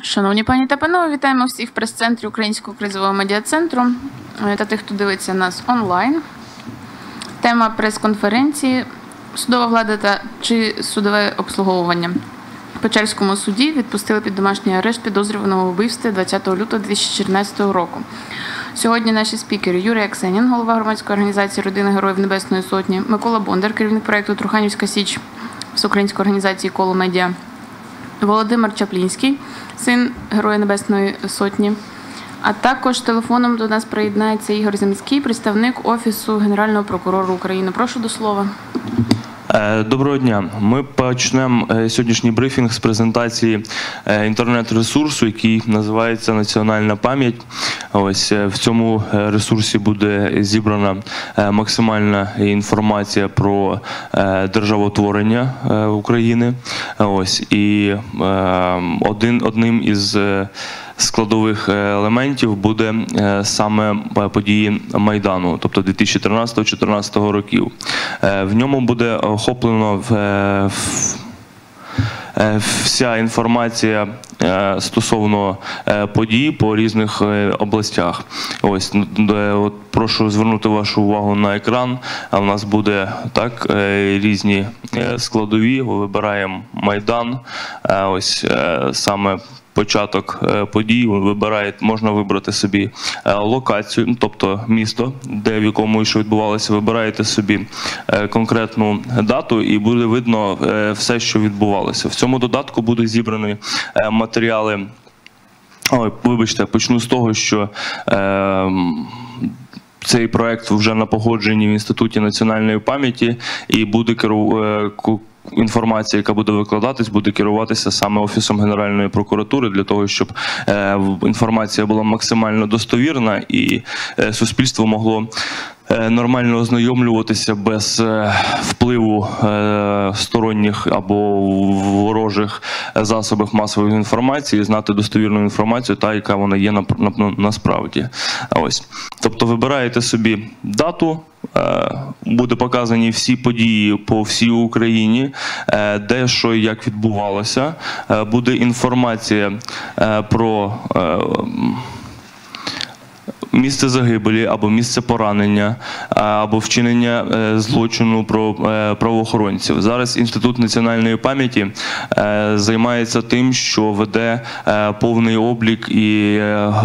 Шановні пані та панове, вітаємо всіх в прес-центрі Українського кризового медіа-центру та тих, хто дивиться нас онлайн. Тема прес-конференції «Судова влада чи судове обслуговування». В Печерському суді відпустили під домашній арешт підозрюваного у вбивстві 20 лютого 2014 року. Сьогодні наші спікери: Юрій Аксенін, голова громадської організації «Родина Героїв Небесної Сотні», Микола Бондар, керівник проєкту «Труханівська Січ» всеукраїнської організації «Коло Медіа», Володимир Чаплінський, син Героя Небесної Сотні. А також телефоном до нас приєднається Ігор Земський, представник Офісу Генерального прокурора України. Прошу до слова. Доброго дня. Ми почнемо сьогоднішній брифінг з презентації інтернет-ресурсу, який називається «Національна пам'ять». Ось в цьому ресурсі буде зібрана максимальна інформація про державотворення України. Ось і одним із складових елементів буде саме події Майдану, тобто 2013-2014 років. В ньому буде охоплено вся інформація стосовно подій по різних областях. Ось, прошу звернути вашу увагу на екран. У нас буде так різні складові. Вибираємо Майдан. Ось саме початок подій, можна вибрати собі локацію, тобто місто, в якому що відбувалося, вибираєте собі конкретну дату і буде видно все, що відбувалося. В цьому додатку будуть зібрані матеріали. Вибачте, почну з того, що цей проект вже на погодженні в Інституті національної пам'яті і буде інформація, яка буде викладатись, буде керуватися саме Офісом Генеральної прокуратури для того, щоб інформація була максимально достовірна і суспільство могло нормально ознайомлюватися без впливу сторонніх або ворожих засобів масової інформації, знати достовірну інформацію, та, яка вона є насправді. Ось. Тобто вибираєте собі дату, буде показані всі події по всій Україні, де, що і як відбувалося. Буде інформація про місце загибелі, або місце поранення, або вчинення злочину про правоохоронців. Зараз Інститут національної пам'яті займається тим, що веде повний облік і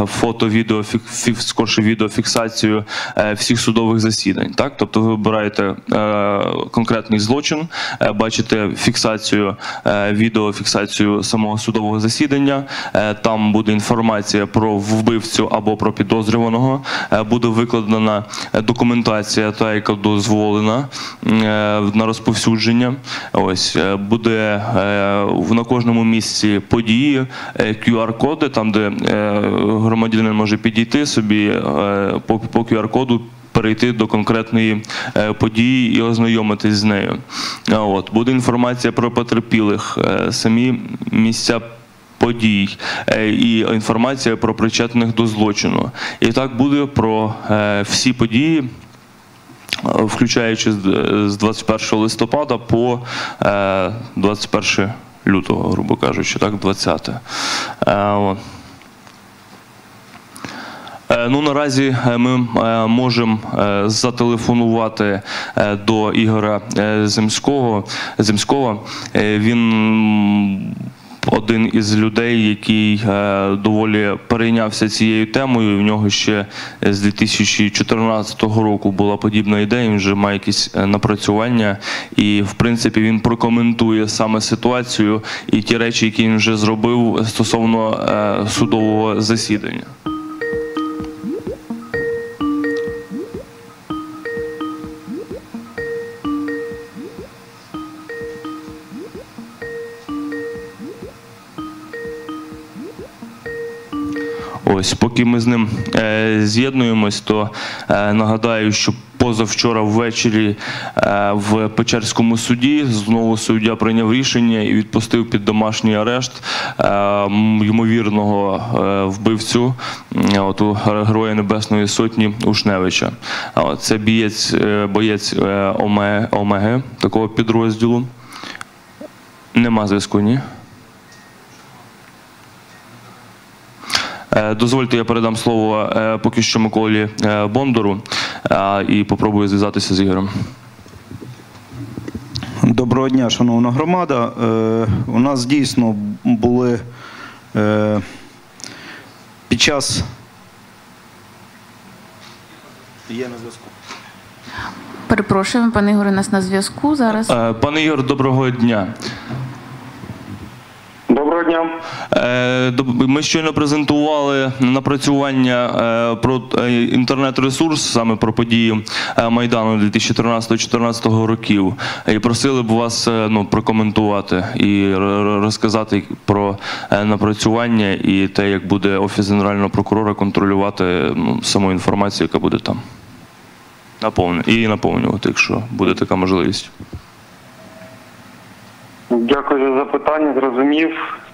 відеофіксацію всіх судових засідань. Так? Тобто ви вибираєте конкретний злочин, бачите фіксацію, відеофіксацію самого судового засідання, там буде інформація про вбивцю або про підозрюваного, буде викладена документація, та, яка дозволена на розповсюдження. Ось, буде на кожному місці події, QR-коди, там, де громадянин може підійти собі по QR-коду, перейти до конкретної події і ознайомитись з нею. Буде інформація про потерпілих, самі місця подій і інформація про причетних до злочину. І так буде про всі події, включаючи з 21 листопада по 21 лютого, грубо кажучи, так, 20. Наразі ми можемо зателефонувати до Ігоря Земського. Він один із людей, який доволі перейнявся цією темою. В нього ще з 2014 року була подібна ідея, він вже має якісь напрацювання. І, в принципі, він прокоментує саме ситуацію і ті речі, які він вже зробив стосовно судового засідання. Ось, поки ми з ним з'єднуємось, то нагадаю, що позавчора ввечері в Печерському суді знову суддя прийняв рішення і відпустив під домашній арешт ймовірного вбивцю Героя Небесної Сотні Ушневича. Це боєць ОМЕГ, такого підрозділу. Нема зв'язку, ні? Дозвольте, я передам слово поки що Миколі Бондару і попробую зв'язатися з Ігорем. Доброго дня, шановна громада. У нас дійсно були під час... Є на зв'язку. Перепрошую, пане Ігоре, у нас на зв'язку зараз. Пане Ігор, доброго дня. Доброго дня. Ми щойно презентували напрацювання про інтернет-ресурс, саме про події Майдану 2013-2014 років. І просили б вас прокоментувати і розказати про напрацювання і те, як буде Офіс Генерального прокурора контролювати саму інформацію, яка буде там. І наповнювати, якщо буде така можливість. Дякую за запитання, зрозумів.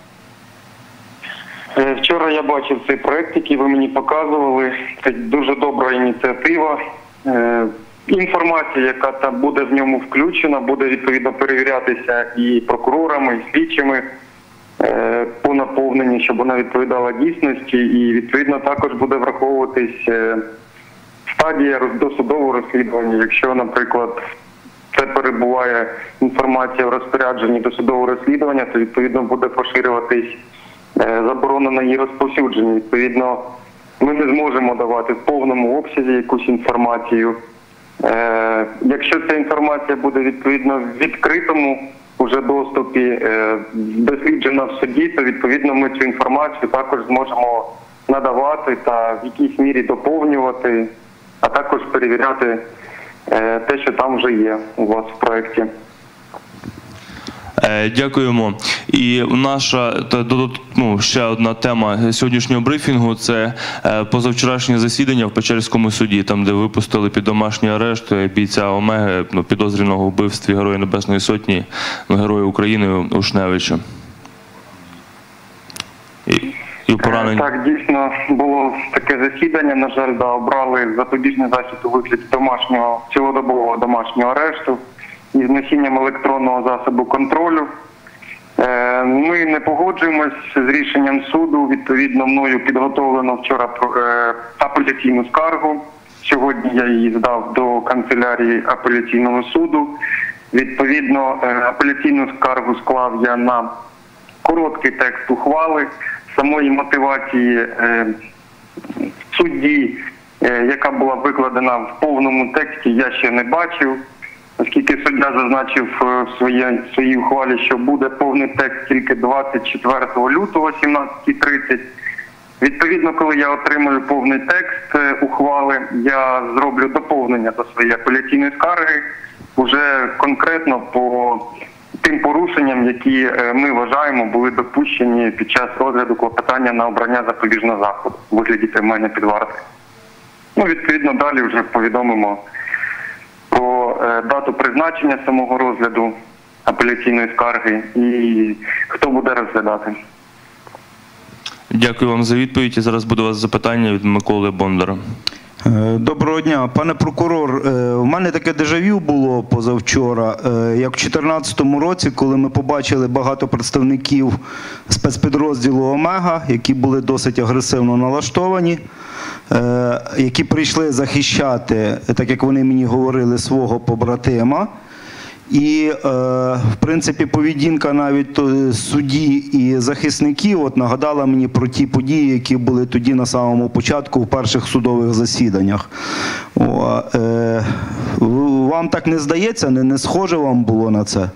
Вчора я бачив цей проєкт, який ви мені показували. Це дуже добра ініціатива. Інформація, яка там буде в ньому включена, буде відповідно перевірятися і прокурорами, і слідчими по наповненню, щоб вона відповідала дійсності. І відповідно також буде враховуватись стадія досудового розслідування. Якщо, наприклад, це перебуває інформація в розпорядженні досудового розслідування, то відповідно буде поширюватись заборона на її розповсюдження. Відповідно, ми не зможемо давати в повному обсязі якусь інформацію. Якщо ця інформація буде відповідно в відкритому уже доступі, досліджена в суді, то відповідно ми цю інформацію також зможемо надавати та в якійсь мірі доповнювати, а також перевіряти те, що там вже є у вас в проєкті. Дякуємо. І наша ще одна тема сьогоднішнього брифінгу – це позавчорашнє засідання в Печерському суді, там, де випустили під домашній арешт бійця Омеги, підозрюваного у вбивстві Героя Небесної Сотні, Героя України Ушневича. Так, дійсно було таке засідання. На жаль, обрали запобіжний захід у вигляді цілодобового домашнього арешту із носінням електронного засобу контролю. Ми не погоджуємось з рішенням суду. Відповідно, мною підготовлено вчора апеляційну скаргу. Сьогодні я її здав до канцелярії апеляційного суду. Відповідно, апеляційну скаргу склав я на короткий текст ухвали. Самої мотивації судді, яка була викладена в повному тексті, я ще не бачив, оскільки суддя зазначив в своїй ухвалі, що буде повний текст тільки 24 лютого 17:30. Відповідно, коли я отримаю повний текст ухвали, я зроблю доповнення до своєї апеляційної скарги, вже конкретно по тим порушенням, які ми вважаємо були допущені під час розгляду клопотання на обрання запобіжного заходу у вигляді тримання під вартою. Відповідно, далі вже повідомимо про дату призначення самого розгляду апеляційної скарги і хто буде розглядати. Дякую вам за відповідь. І зараз буде у вас запитання від Миколи Бондара. Доброго дня. Пане прокурор, у мене таке дежавю було позавчора, як в 2014 році, коли ми побачили багато представників спецпідрозділу «Омега», які були досить агресивно налаштовані, які прийшли захищати, так як вони мені говорили, свого побратима. І, в принципі, поведінка навіть судді і захисників нагадала мені про ті події, які були тоді на самому початку в перших судових засіданнях. Вам так не здається? Не схоже вам було на це?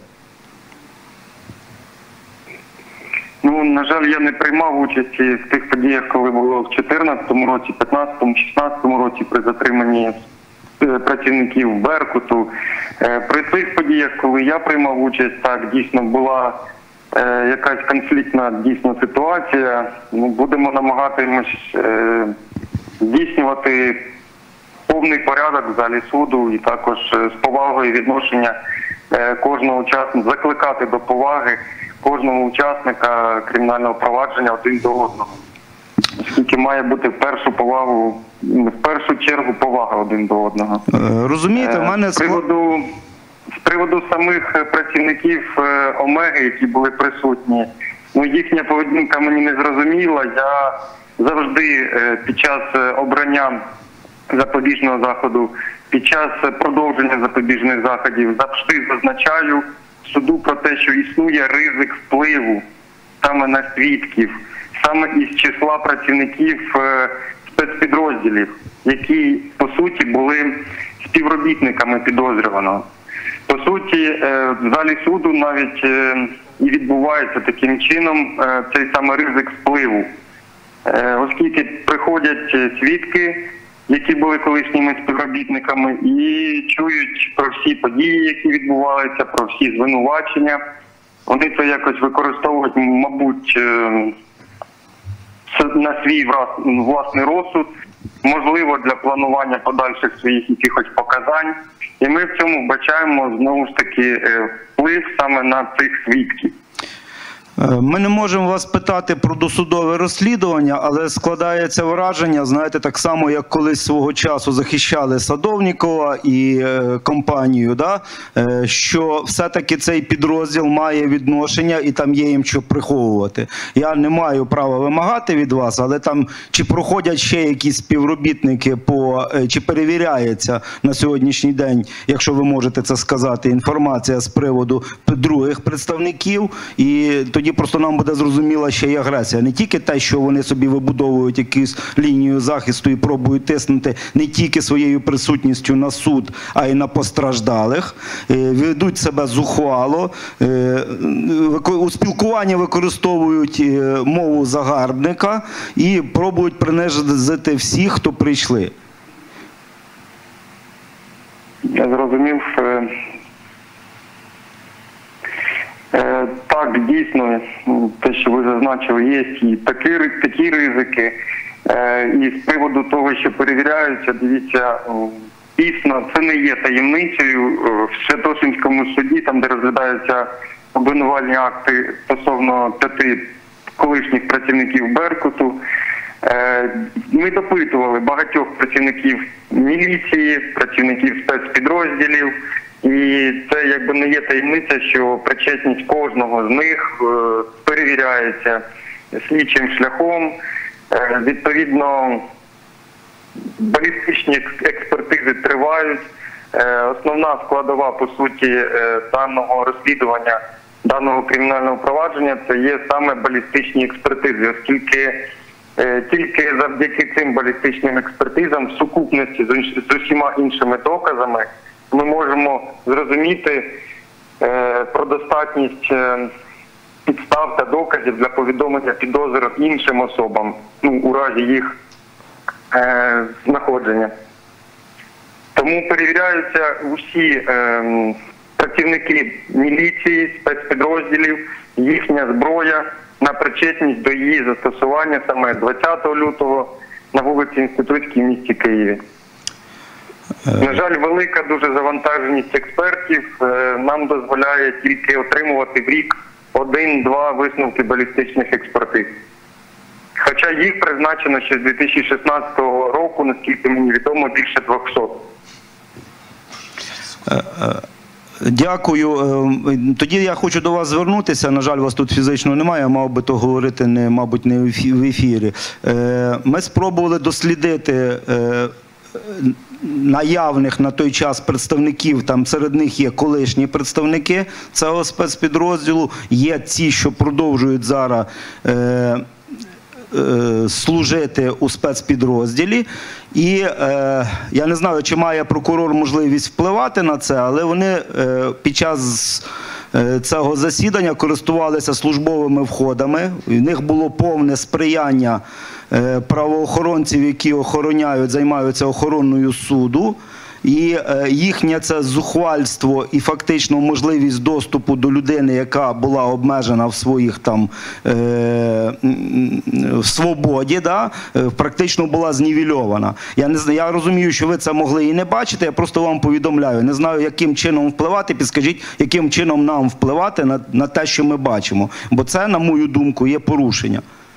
На жаль, я не приймав участі в тих подіях, коли було в 2014 році, 2015, 2016 році при затриманні працівників Беркуту. При цих подіях, коли я приймав участь, так, дійсно була якась конфліктна дійсно ситуація. Будемо намагатимось здійснювати повний порядок в залі суду і також з повагою відношення кожного учасника, закликати до поваги кожного учасника кримінального провадження один до одного. Оскільки має бути в першу чергу повага один до одного. Розумієте, в мене... З приводу самих працівників Омеги, які були присутні, їхня поведінка мені не зрозуміла. Я завжди під час обрання запобіжного заходу, під час продовження запобіжних заходів завжди зазначаю суду про те, що існує ризик впливу саме на свідків, саме із числа працівників спецпідрозділів, які, по суті, були співробітниками підозрюваного. По суті, в залі суду навіть і відбувається таким чином цей саме ризик впливу. Оскільки приходять свідки, які були колишніми співробітниками, і чують про всі події, які відбувалися, про всі звинувачення. Вони це якось використовують, мабуть, на свій власний розсуд, можливо, для планування подальших своїх якихось показань. І ми в цьому вбачаємо, знову ж таки, вплив саме на цих свідків. Ми не можемо вас питати про досудове розслідування, але складається враження, знаєте, так само, як колись свого часу захищали Садовнікова і компанію, да? Що все-таки цей підрозділ має відношення і там є їм що приховувати. Я не маю права вимагати від вас, але там чи проходять ще якісь співробітники, чи перевіряється на сьогоднішній день, якщо ви можете це сказати, інформація з приводу других представників, і тоді просто нам буде зрозуміла ще й агресія. Не тільки те, що вони собі вибудовують якусь лінію захисту і пробують тиснути не тільки своєю присутністю на суд, а й на постраждалих, ведуть себе зухвало, у спілкуванні використовують мову загарбника і пробують принизити всіх, хто прийшли. Я зрозумів. Так, дійсно, те, що ви зазначили, є і такі ризики. І з приводу того, що перевіряються, дивіться, дійсно, це не є таємницею. В Святошинському суді, там, де розглядаються обвинувальні акти стосовно 5 колишніх працівників Беркуту, ми допитували багатьох працівників міліції, працівників спецпідрозділів. І це якби не є таємниця, що причетність кожного з них перевіряється слідчим шляхом. Відповідно, балістичні експертизи тривають. Основна складова, по суті, даного розслідування, даного кримінального провадження – це є саме балістичні експертизи, оскільки тільки завдяки цим балістичним експертизам в сукупності з усіма іншими доказами ми можемо зрозуміти про достатність підстав та доказів для повідомлення підозри іншим особам, у разі їх знаходження. Тому перевіряються усі працівники міліції, спецпідрозділів, їхня зброя на причетність до її застосування саме 20 лютого на вулиці Інститутській в місті Києві. На жаль, велика дуже завантаженість експертів нам дозволяє тільки отримувати в рік 1-2 висновки балістичних експертиз. Хоча їх призначено ще з 2016 року, наскільки мені відомо, більше 200. Дякую. Тоді я хочу до вас звернутися. На жаль, вас тут фізично немає, я мав би то говорити, мабуть, не в ефірі. Ми спробували дослідити наявних на той час представників, там серед них є колишні представники цього спецпідрозділу, є ті, що продовжують зараз служити у спецпідрозділі. І я не знаю, чи має прокурор можливість впливати на це, але вони під час цього засідання користувалися службовими входами. В них було повне сприяння правоохоронців, які займаються охороною суду. І їхнє це зухвальство і фактично можливість доступу до людини, яка була обмежена в своїх там в свободі, да, практично була знівельована. Я розумію, що ви це могли і не бачити, я просто вам повідомляю. Не знаю, яким чином впливати, підскажіть, яким чином нам впливати на те, що ми бачимо. Бо це, на мою думку, є порушення.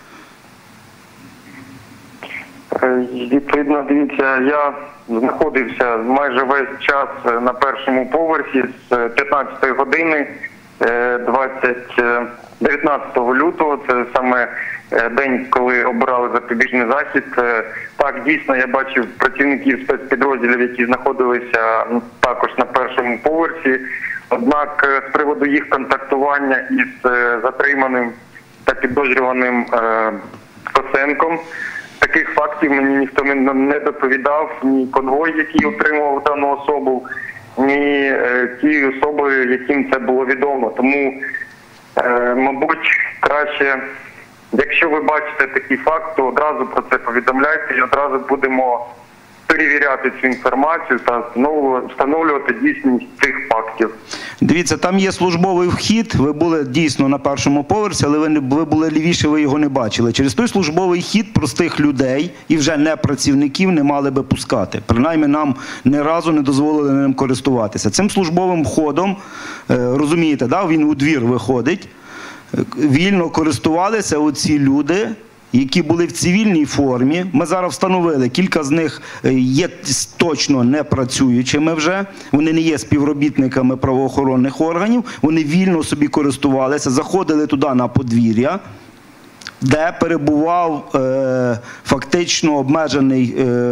Відповідно, дивіться, я знаходився майже весь час на першому поверсі з 15 години 20 19 лютого, це саме день, коли обирали запобіжний захід. Так, дійсно, я бачив працівників спецпідрозділів, які знаходилися також на першому поверсі. Однак з приводу їх контактування із затриманим та підозрюваним Косенком, таких фактів мені ніхто не доповідав, ні конвой, який утримував дану особу, ні ті особи, яким це було відомо. Тому, мабуть, краще, якщо ви бачите такий факт, то одразу про це повідомляйте і одразу будемо перевіряти цю інформацію та встановлювати дійсність цих фактів. Дивіться, там є службовий вхід, ви були дійсно на першому поверсі, але ви були лівіше, ви його не бачили. Через той службовий хід простих людей і вже не працівників не мали би пускати. Принаймні нам ні разу не дозволили ним користуватися. Цим службовим ходом, розумієте, да, він у двір виходить, вільно користувалися оці люди, які були в цивільній формі. Ми зараз встановили, кілька з них є точно не працюючими вже, вони не є співробітниками правоохоронних органів, вони вільно собі користувалися, заходили туди на подвір'я, де перебував фактично обмежений,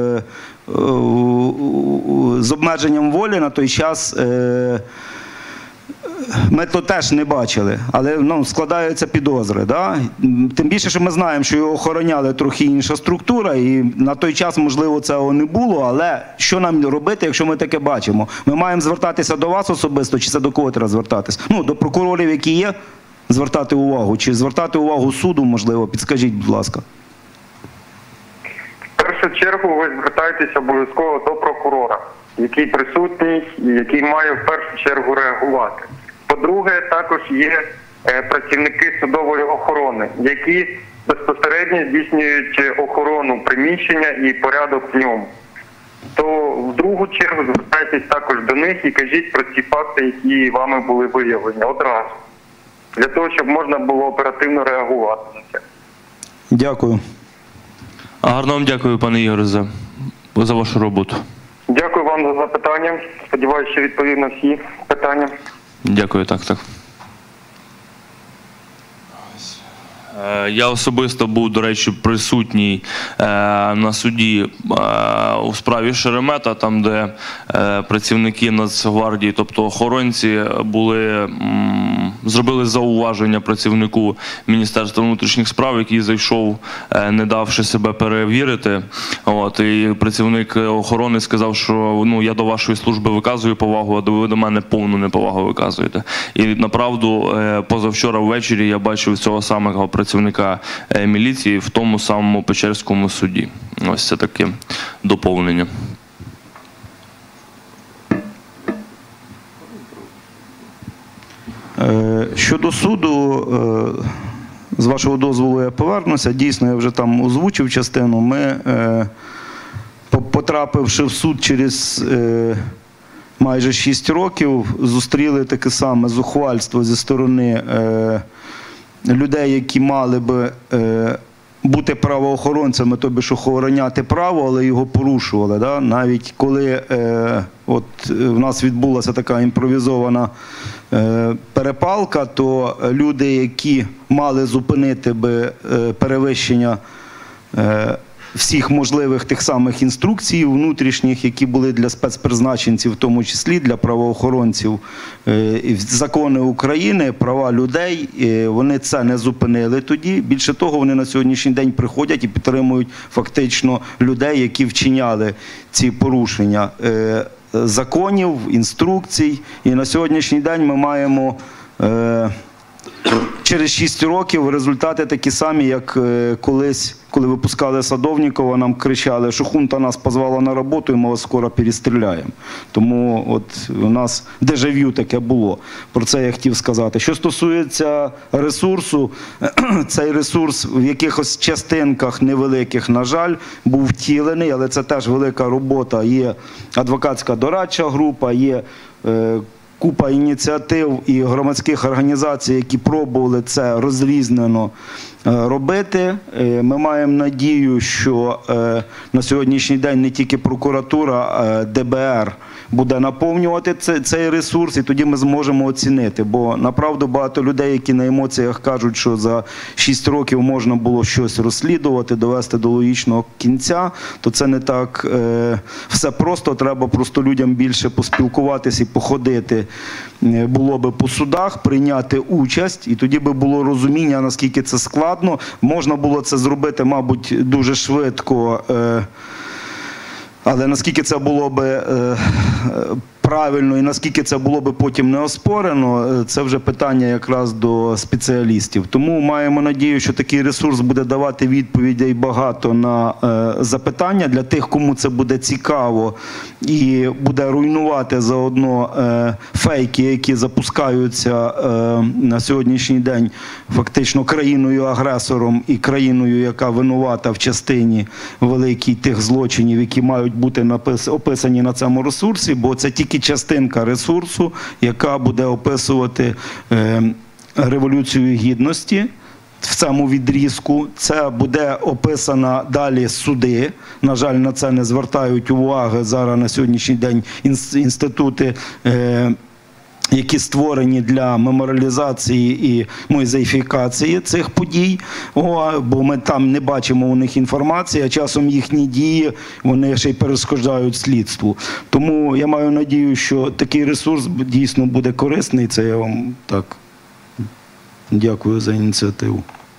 з обмеженням волі на той час. Ми то теж не бачили, але складаються підозри. Да? Тим більше, що ми знаємо, що його охороняли трохи інша структура, і на той час, можливо, цього не було, але що нам робити, якщо ми таке бачимо? Ми маємо звертатися до вас особисто, чи це до кого треба звертатися? До прокурорів, які є, звертати увагу, чи звертати увагу суду, можливо, підскажіть, будь ласка. В першу чергу ви звертаєтеся обов'язково до прокурора, який присутній і який має в першу чергу реагувати. По-друге, також є працівники судової охорони, які безпосередньо здійснюють охорону приміщення і порядок в ньому. То в другу чергу звертайтесь також до них і кажіть про ці факти, які вами були виявлені одразу, для того, щоб можна було оперативно реагувати на це. Дякую. Гарно вам дякую, пане Ігор, за вашу роботу. Дякую вам за запитання. Сподіваюся, що відповів на всі питання. Дякую, так. Я особисто був, до речі, присутній на суді у справі Шеремета, там, де працівники Нацгвардії, тобто охоронці, зробили зауваження працівнику Міністерства внутрішніх справ, який зайшов, не давши себе перевірити. І працівник охорони сказав, що я до вашої служби виказую повагу, а ви до мене повну неповагу виказуєте. І направду позавчора ввечері я бачив цього самого працівника міліції в тому самому Печерському суді. Ось це таке доповнення. Щодо суду, з вашого дозволу я повернуся. Дійсно, я вже там озвучив частину. Ми, потрапивши в суд через майже 6 років, зустріли таке саме зухвальство зі сторони людей, які мали би бути правоохоронцями, тобі ж охороняти право, але його порушували. Да? Навіть коли в нас відбулася така імпровізована перепалка, то люди, які мали зупинити би перевищення всіх можливих тих самих інструкцій внутрішніх, які були для спецпризначенців, в тому числі для правоохоронців, закони України, права людей, вони це не зупинили тоді. Більше того, вони на сьогоднішній день приходять і підтримують фактично людей, які вчиняли ці порушення законів, інструкцій. І на сьогоднішній день ми маємо через 6 років результати такі самі, як колись, коли випускали Садовнікова, нам кричали, що хунта нас позвала на роботу і ми вас скоро перестріляємо. Тому у нас дежавю таке було. Про це я хотів сказати. Що стосується ресурсу, цей ресурс в якихось частинках невеликих, на жаль, був втілений, але це теж велика робота. Є адвокатська дорадча група, є купа ініціатив і громадських організацій, які пробували це розрізнено робити. Ми маємо надію, що на сьогоднішній день не тільки прокуратура, а ДБР буде наповнювати цей ресурс, і тоді ми зможемо оцінити. Бо, направду, багато людей, які на емоціях кажуть, що за 6 років можна було щось розслідувати, довести до логічного кінця, то це не так все просто. Треба просто людям більше поспілкуватися і походити було би по судах, прийняти участь, і тоді би було розуміння, наскільки це складно. Можна було це зробити, мабуть, дуже швидко, але наскільки це було би правильно і наскільки це було би потім не оспорено, це вже питання якраз до спеціалістів. Тому маємо надію, що такий ресурс буде давати відповідей багато на запитання для тих, кому це буде цікаво, і буде руйнувати заодно фейки, які запускаються на сьогоднішній день фактично країною-агресором і країною, яка винувата в частині великій тих злочинів, які мають бути описані на цьому ресурсі, бо це тільки частинка ресурсу, яка буде описувати Революцію Гідності в цьому відрізку. Це буде описано далі суди. На жаль, на це не звертають уваги зараз на сьогоднішній день інститути, які створені для меморіалізації і музеїфікації цих подій, бо ми там не бачимо у них інформації, а часом їхні дії, вони ще й перешкоджають слідству. Тому я маю надію, що такий ресурс дійсно буде корисний. Це я вам так дякую за ініціативу.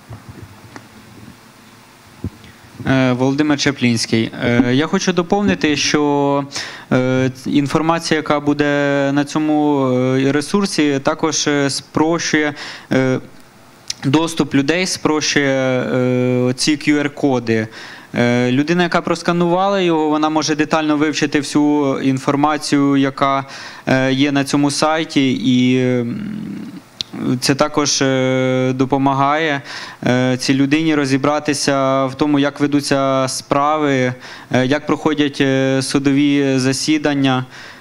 Володимир Чаплінський. Я хочу доповнити, що інформація, яка буде на цьому ресурсі, також спрощує доступ людей, спрощує ці QR-коди. Людина, яка просканувала його, вона може детально вивчити всю інформацію, яка є на цьому сайті, і це також допомагає цій людині розібратися в тому, як ведуться справи, як проходять судові засідання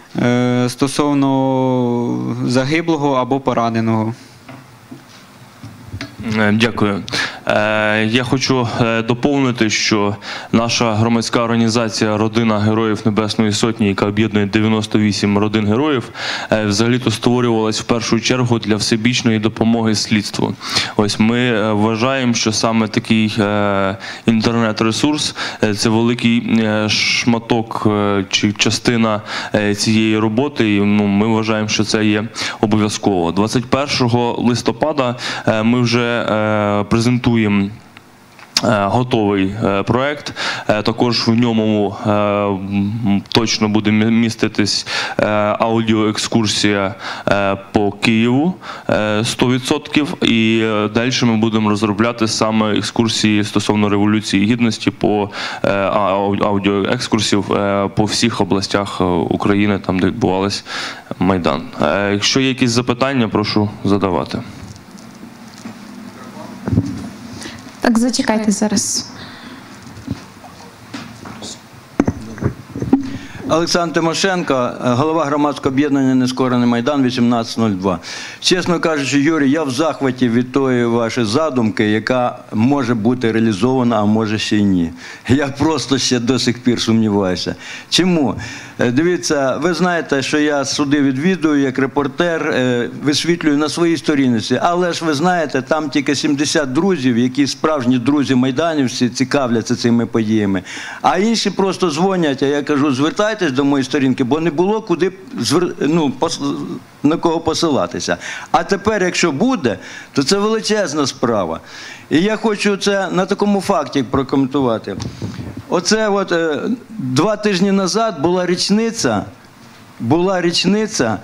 стосовно загиблого або пораненого. Дякую. Я хочу доповнити, що наша громадська організація «Родина Героїв Небесної Сотні», яка об'єднує 98 родин героїв, взагалі-то створювалась в першу чергу для всебічної допомоги слідству. Ось ми вважаємо, що саме такий інтернет-ресурс – це великий шматок чи частина цієї роботи, і ми вважаємо, що це є обов'язково. 21 листопада ми вже презентуємо готовий проект. Також в ньому точно буде міститись аудіоекскурсія по Києву 100%. І далі ми будемо розробляти саме екскурсії стосовно Революції Гідності по аудіоекскурсів по всіх областях України, там де відбувався Майдан. Якщо є якісь запитання, прошу задавати. Так, зачекайте зараз. Олександр Тимошенко, голова громадського об'єднання «Нескорений Майдан», 1802. Чесно кажучи, Юрій, я в захваті від тої вашої задумки, яка може бути реалізована, а може ще й ні. Я просто ще до сих пір сумніваюся. Чому? Дивіться, ви знаєте, що я суди відвідую як репортер, висвітлюю на своїй сторінці. Але ж ви знаєте, там тільки 70 друзів, які справжні друзі-майданівці, цікавляться цими подіями. А інші просто дзвонять, а я кажу, звертайтесь до моєї сторінки, бо не було куди, на кого посилатися. А тепер, якщо буде, то це величезна справа. І я хочу це на такому факті прокоментувати. Оце от 2 тижні назад була річниця,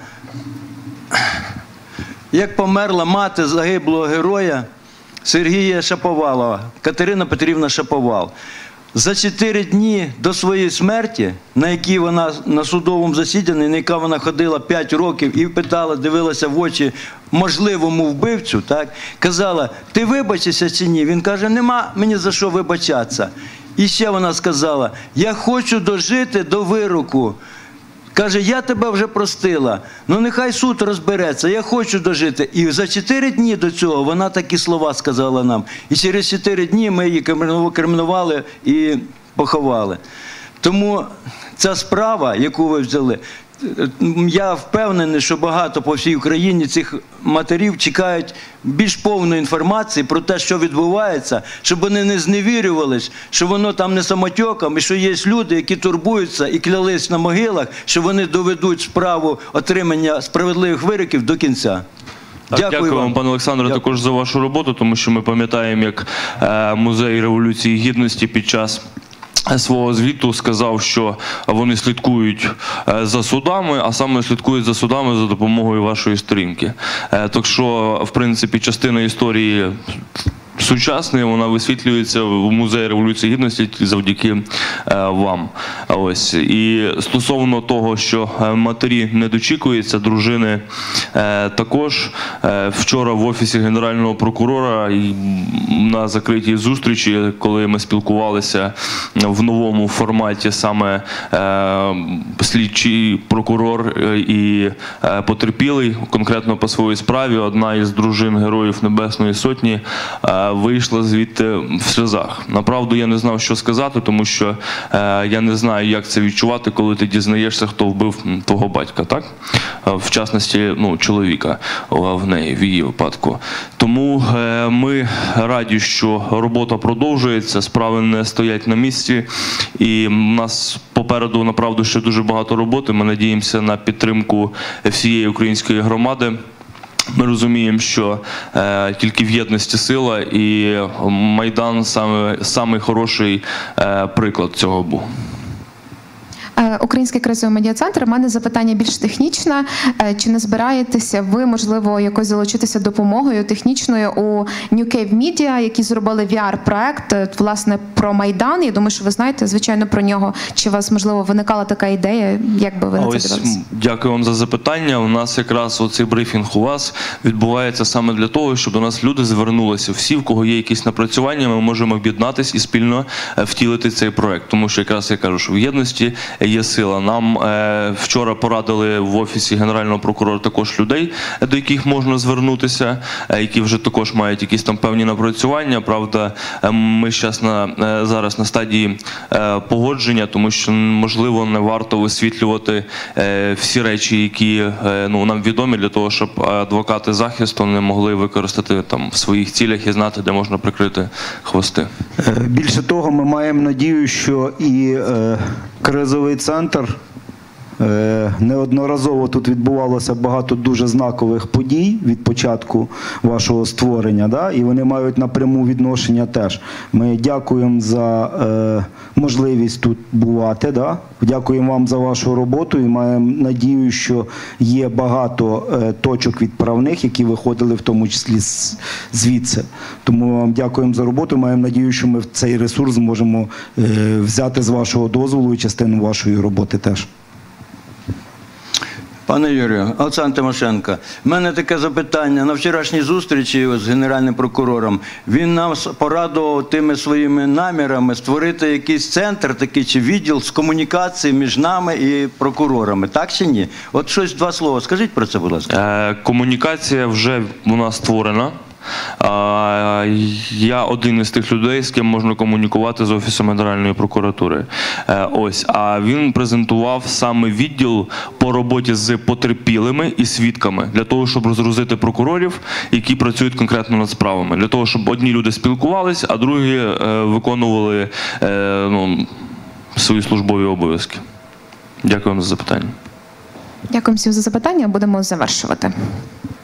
як померла мати загиблого героя Сергія Шаповалова, Катерина Петрівна Шаповал. За 4 дні до своєї смерті, на якій вона на судовому засіданні, на яка вона ходила 5 років і питала, дивилася в очі можливому вбивцю, так, казала, ти вибачишся чи ні? Він каже, нема мені за що вибачатися. І ще вона сказала, я хочу дожити до вироку. Каже, я тебе вже простила, ну нехай суд розбереться, я хочу дожити. І за 4 дні до цього вона такі слова сказала нам. І через 4 дні ми її кремнували і поховали. Тому ця справа, яку ви взяли, я впевнений, що багато по всій Україні цих матерів чекають більш повної інформації про те, що відбувається, щоб вони не зневірювались, що воно там не самотьоком, і що є люди, які турбуються і клялись на могилах, що вони доведуть справу отримання справедливих вироків до кінця. Дякую вам, пане Олександре, також за вашу роботу, тому що ми пам'ятаємо, як Музей Революції Гідності під час свого звіту сказав, що вони слідкують за судами, а саме слідкують за судами за допомогою вашої сторінки. Так що, в принципі, частина історії сучасної, вона висвітлюється в Музеї Революції Гідності завдяки вам. Ось. І стосовно того, що матері не дочікуються, дружини також. Вчора в Офісі Генерального прокурора на закритій зустрічі, коли ми спілкувалися в новому форматі, саме слідчий прокурор і потерпілий, конкретно по своїй справі, одна із дружин Героїв Небесної Сотні вийшла звідти в сльозах. Направду я не знав, що сказати, тому що я не знаю, як це відчувати, коли ти дізнаєшся, хто вбив твого батька, так? В частності, чоловіка в неї, в її випадку. Тому ми раді, що робота продовжується, справи не стоять на місці, і в нас попереду, направду, ще дуже багато роботи. Ми надіємося на підтримку всієї української громади. Ми розуміємо, що тільки в єдності сила, і Майдан самий хороший приклад цього був. Український кризовий медіа-центр. У мене запитання більш технічне. Чи не збираєтеся ви, можливо, якось залучитися допомогою технічною у New Cave Media, які зробили VR-проект, власне, про Майдан? Я думаю, що ви знаєте, звичайно, про нього. Чи у вас, можливо, виникала така ідея? Як би ви на це дивилися? Дякую вам за запитання. У нас якраз оцей брифінг у вас відбувається саме для того, щоб до нас люди звернулися. Всі, в кого є якісь напрацювання, ми можемо об'єднатись і спільно втілити цей проект. Тому що якраз я кажу, що в єдності є сила. Нам вчора порадили в Офісі Генерального прокурора також людей, до яких можна звернутися, які вже також мають якісь там певні напрацювання. Правда, ми зараз на стадії погодження, тому що, можливо, не варто висвітлювати всі речі, які нам відомі, для того, щоб адвокати захисту не могли використати там в своїх цілях і знати, де можна прикрити хвости. Більше того, ми маємо надію, що і кризовий центр, неодноразово тут відбувалося багато дуже знакових подій від початку вашого створення, да? І вони мають напряму відношення теж. Ми дякуємо за можливість тут бувати, да? Дякуємо вам за вашу роботу і маємо надію, що є багато точок відправних, які виходили в тому числі звідси. Тому вам дякуємо за роботу, маємо надію, що ми цей ресурс зможемо взяти з вашого дозволу і частину вашої роботи теж. Пане Юрію, Олександр Тимошенко, в мене таке запитання. На вчорашній зустрічі з Генеральним прокурором він нам порадував тими своїми намірами створити якийсь центр такий чи відділ з комунікації між нами і прокурорами. Так чи ні? От щось, 2 слова. Скажіть про це, будь ласка. Комунікація вже у нас створена. Я один із тих людей, з ким можна комунікувати з Офісом Генеральної прокуратури. А він презентував саме відділ по роботі з потерпілими і свідками, для того, щоб розгрузити прокурорів, які працюють конкретно над справами. Для того, щоб одні люди спілкувались, а другі виконували свої службові обов'язки. Дякую вам за запитання. Дякую всім за запитання. Будемо завершувати.